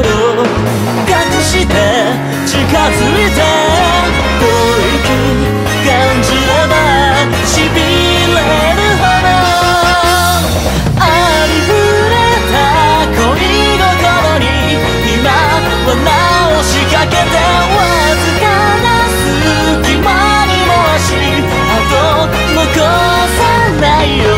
隠して近づいて遠い感じればしびれるほどありふれた恋心に今はなお仕掛けてわずかな隙間にも足跡残さないよ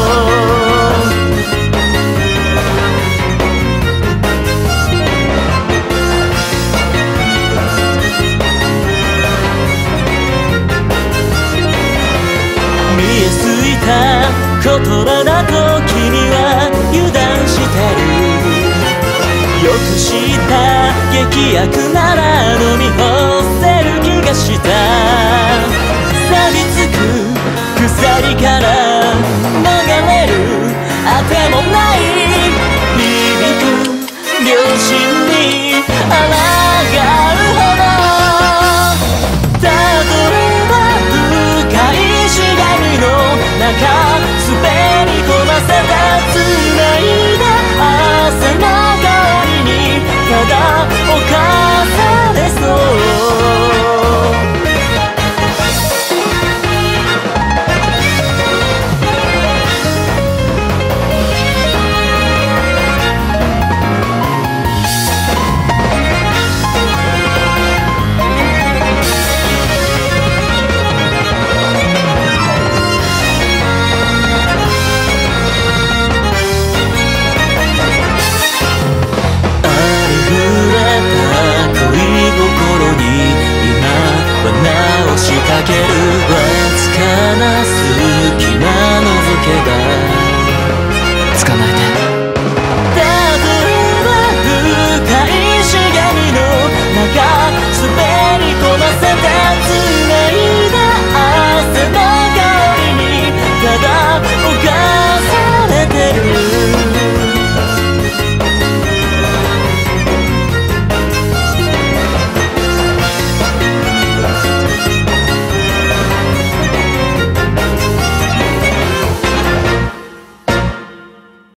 見えすいた言葉だと君は油断してるよく知った劇薬なら飲み干せる気がした錆びつく鎖から逃れるあてもない響く両親に抗うほどたどれば深いしがみの中滑り込ませて繋いだ汗の代わりにただ